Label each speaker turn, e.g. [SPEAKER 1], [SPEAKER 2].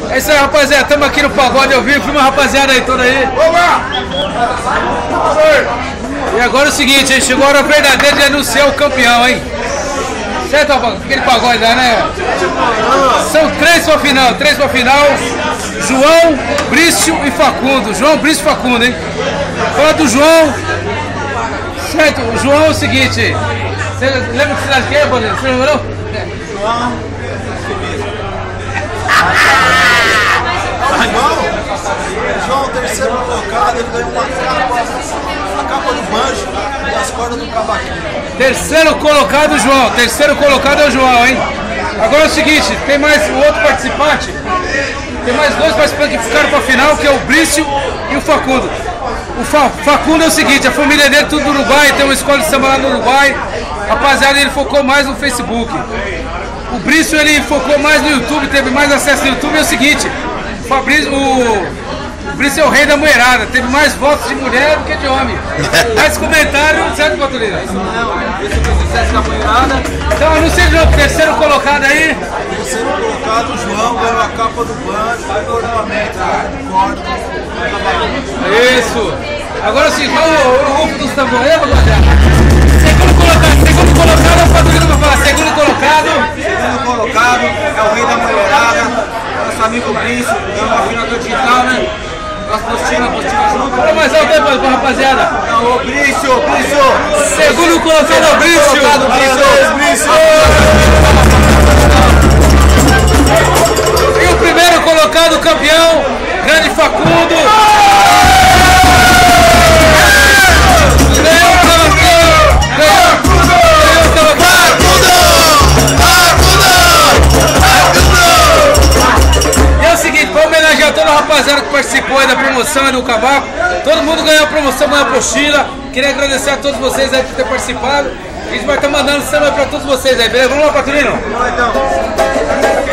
[SPEAKER 1] É isso aí, rapaziada. Estamos aqui no Pagode ao vivo. Filma a rapaziada aí toda aí. E agora é o seguinte, hein? Chegou a hora verdadeira de anunciar o campeão, hein? Certo, rapaz? Aquele pagode lá, né? São três pra final. João, Brício e Facundo. João, Brício e Facundo, hein? Fala do João. Certo, o João é o seguinte. Você lembra que cidade que é, Paulinho? Você lembra não?
[SPEAKER 2] João, terceiro colocado, ele ganhou a capa do banjo e as cordas do cavaquinho.
[SPEAKER 1] Terceiro colocado, João. Terceiro colocado é o João, hein? Agora é o seguinte, tem mais um outro participante. Tem mais dois participantes que ficaram para a final, que é o Brício e o Facundo. O Facundo é o seguinte, a família dele é tudo do Uruguai, tem uma escola de samba lá no Uruguai. Rapaziada, ele focou mais no Facebook. O Brício, ele focou mais no YouTube, teve mais acesso no YouTube. É o seguinte, o Brício é o rei da mulherada, teve mais votos de mulher do que de homem. Mais comentários, certo, Patulina?
[SPEAKER 2] Esse foi o sucesso da mulherada.
[SPEAKER 1] Então, anuncia de novo, terceiro colocado aí.
[SPEAKER 2] Terceiro colocado, o João ganhou a capa do banjo e o ornamento, corda do cavaquinho.
[SPEAKER 1] Isso. Agora sim, qual o rufo dos tambores, rapaziada? Segundo colocado, a Patulina vai falar. Segundo colocado
[SPEAKER 2] É o rei da mulherada, nosso amigo Brício, ganhou uma final digital, né? Nossa postina junto.
[SPEAKER 1] Fala mais alto aí pra rapaziada.
[SPEAKER 2] Ô Brício!
[SPEAKER 1] Segundo colocado é o Brício.
[SPEAKER 2] Brício!
[SPEAKER 1] E o primeiro colocado, campeão, grande Facundo. Para homenagear toda a rapaziada que participou aí da promoção e do cavaco, todo mundo ganhou a promoção, ganhou a apostila. Queria agradecer a todos vocês aí por ter participado. A gente vai estar mandando samba para todos vocês aí, beleza? Vamos lá, Patulino?
[SPEAKER 2] Vamos lá então.